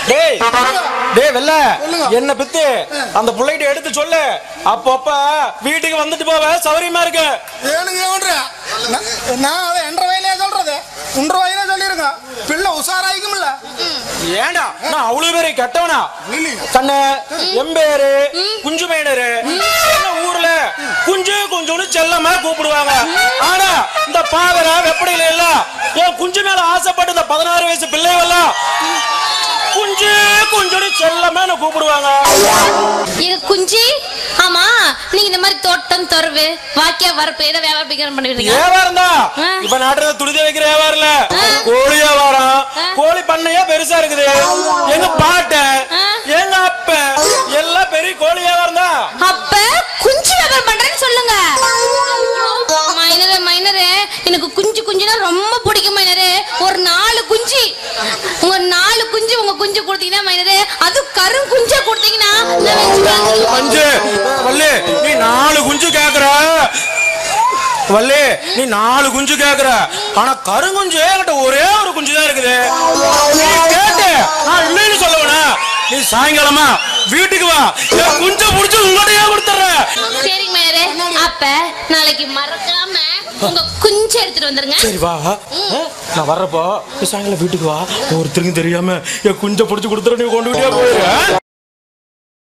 டேய் டேய் வெல்ல என்ன பித்து அந்த புள்ளைகிட்ட எடுத்து சொல்லு. அப்பப்ப வீட்டுக்கு வந்துட்டு போவ சௌரியமா இருக்கு. நான் அதை என்ற வயலே சொல்றது உன்ற வயலே சொல்லிருங்க. பிள்ளை உஷாராயிக்கும்ல. ஏண்டா நான் அவ்வளவு பேரை கெட்டவனா? கண்ணு எம்பேரு குஞ்சு மேடரு ஊர்ல குஞ்சு குஞ்சுன்னு செல்லமா கூப்பிடுவாங்க. ஆனா இந்த பாவர வெப்படையில எல்லாம் என் குஞ்சு மேல ஆசைப்பட்டு இந்த 16 வயசு பிள்ளைகள்லாம் குஞ்சு குஞ்சுன்னு செல்லமா கூப்பிடுவாங்க. குஞ்சி ஆமா நீங்க இந்த மாதிரி தோட்டம் தொரவு வாக்கியா வரப்பு ஏதோ வியாபாரம் பண்ணிருக்கீங்க? வியாபாரம் தான். இப்ப நாட்டுல துணிதை வைக்கிற வியாபாரம் இல்ல, கோழி வியாபாரம். கோழி பண்ணையா பெருசா இருக்குது. எங்க பாட்டன் எங்க அப்ப எல்லாம் பெரிய கோழி வியாபாரம் தான். அப்ப குஞ்சு வியாபாரம் பண்றேன்னு சொல்லுங்க. மைனரே மைனரே எனக்கு குஞ்சு குஞ்சுனா ரொம்ப பிடிக்கும் மைனரே. ஒரு 4 குஞ்சு உங்க 4 குஞ்சு உங்க குஞ்சு கொடுத்தீங்கன்னா மைனரே, அது கரும் குஞ்சா கொடுத்தீங்கன்னா மஞ்சு வள்ளி நீ 4 குஞ்சு கேக்குற. வள்ளி நீ 4 குஞ்சு கேக்குற. ஆனா கருங்குஞ்சு என்கிட்ட ஒரே ஒரு குஞ்சு தான் இருக்குது. நீ கேட்டு நான் இல்லைன்னு சொல்லுவேனா? நீ சாயங்காலமா வீட்டுக்கு வா, குஞ்ச புடிச்சு உங்கள்கிட்டயே கொடுத்துறேன். சரிங்க மைனரே, அப்ப நாளைக்கு மறக்காம உங்க குஞ்சு எடுத்துட்டு வந்துருங்க. சரி வா, நான் வர்றப்போ சாயங்காலம் வீட்டுக்கு வா. ஒருத்தருக்கும் தெரியாம என் குஞ்ச புடிச்சு கொடுத்துற, நீ கொண்டு விட்டே போயிரு.